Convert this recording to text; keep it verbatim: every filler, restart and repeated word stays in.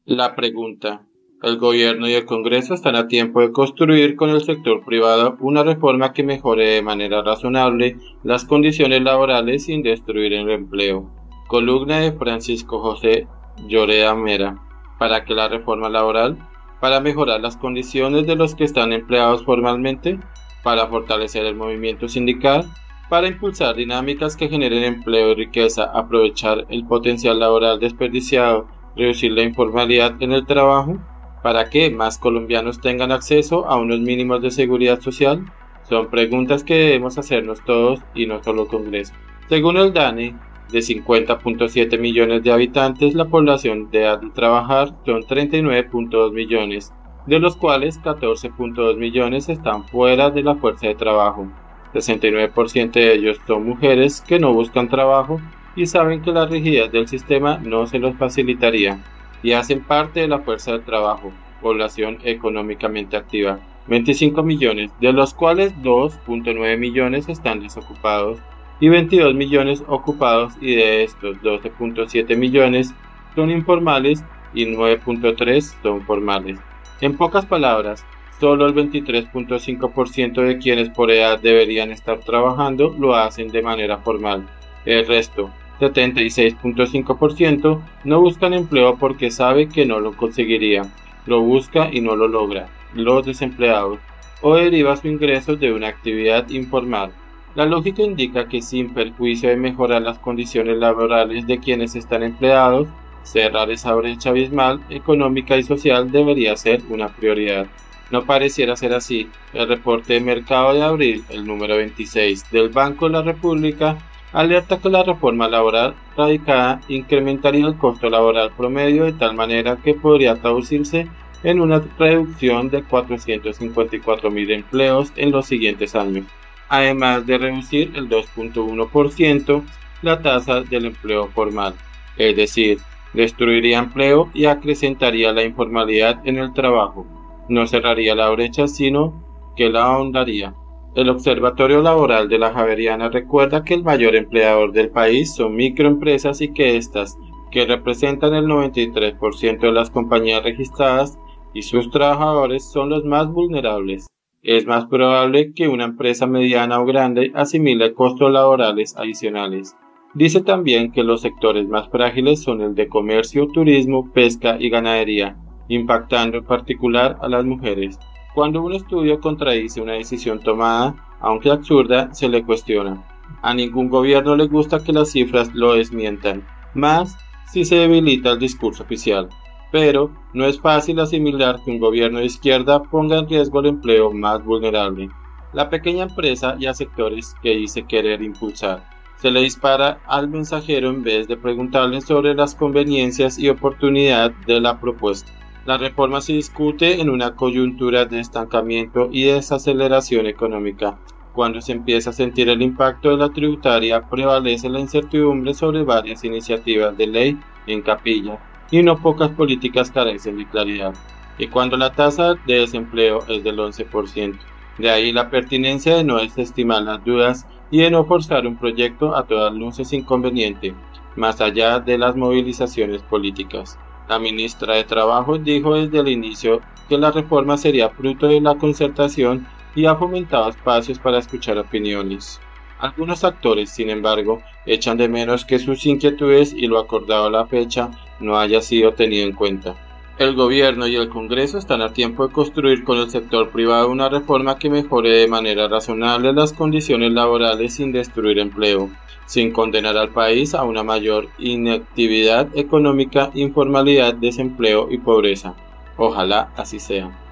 La pregunta: ¿el gobierno y el Congreso están a tiempo de construir con el sector privado una reforma que mejore de manera razonable las condiciones laborales sin destruir el empleo? Columna de Francisco José Lloreda Mera. ¿Para qué la reforma laboral? ¿Para mejorar las condiciones de los que están empleados formalmente? ¿Para fortalecer el movimiento sindical? ¿Para impulsar dinámicas que generen empleo y riqueza, aprovechar el potencial laboral desperdiciado, reducir la informalidad en el trabajo? ¿Para que más colombianos tengan acceso a unos mínimos de seguridad social? Son preguntas que debemos hacernos todos y no solo el Congreso. Según el DANE, de cincuenta punto siete millones de habitantes, la población de edad de trabajar son treinta y nueve punto dos millones, de los cuales catorce punto dos millones están fuera de la fuerza de trabajo. sesenta y nueve por ciento de ellos son mujeres que no buscan trabajo y saben que la rigidez del sistema no se los facilitaría, y hacen parte de la fuerza de trabajo, población económicamente activa. veinticinco millones, de los cuales dos punto nueve millones están desocupados y veintidós millones ocupados, y de estos doce punto siete millones son informales y nueve punto tres son formales. En pocas palabras, solo el veintitrés punto cinco por ciento de quienes por edad deberían estar trabajando lo hacen de manera formal. El resto, setenta y seis punto cinco por ciento, no buscan empleo porque sabe que no lo conseguiría, lo busca y no lo logra, los desempleados, o deriva su ingreso de una actividad informal. La lógica indica que, sin perjuicio de mejorar las condiciones laborales de quienes están empleados, cerrar esa brecha abismal económica y social debería ser una prioridad. No pareciera ser así. El reporte de mercado de abril, el número veintiséis del Banco de la República, alerta que la reforma laboral radicada incrementaría el costo laboral promedio de tal manera que podría traducirse en una reducción de cuatrocientos cincuenta y cuatro mil empleos en los siguientes años, además de reducir el dos punto uno por ciento la tasa del empleo formal, es decir, destruiría empleo y acrecentaría la informalidad en el trabajo. No cerraría la brecha, sino que la ahondaría. El Observatorio Laboral de la Javeriana recuerda que el mayor empleador del país son microempresas y que éstas, que representan el noventa y tres por ciento de las compañías registradas, y sus trabajadores son los más vulnerables. Es más probable que una empresa mediana o grande asimile costos laborales adicionales. Dice también que los sectores más frágiles son el de comercio, turismo, pesca y ganadería, impactando en particular a las mujeres. Cuando un estudio contradice una decisión tomada, aunque absurda, se le cuestiona. A ningún gobierno le gusta que las cifras lo desmientan, más si se debilita el discurso oficial. Pero no es fácil asimilar que un gobierno de izquierda ponga en riesgo el empleo más vulnerable, la pequeña empresa, y a sectores que dice querer impulsar. Se le dispara al mensajero en vez de preguntarle sobre las conveniencias y oportunidad de la propuesta. La reforma se discute en una coyuntura de estancamiento y desaceleración económica. Cuando se empieza a sentir el impacto de la tributaria, prevalece la incertidumbre sobre varias iniciativas de ley en capilla, y no pocas políticas carecen de claridad. Y cuando la tasa de desempleo es del once por ciento. De ahí la pertinencia de no desestimar las dudas y de no forzar un proyecto a todas luces inconveniente, más allá de las movilizaciones políticas. La ministra de Trabajo dijo desde el inicio que la reforma sería fruto de la concertación y ha fomentado espacios para escuchar opiniones. Algunos actores, sin embargo, echan de menos que sus inquietudes y lo acordado a la fecha no haya sido tenido en cuenta. El gobierno y el Congreso están a tiempo de construir con el sector privado una reforma que mejore de manera razonable las condiciones laborales sin destruir empleo, sin condenar al país a una mayor inactividad económica, informalidad, desempleo y pobreza. Ojalá así sea.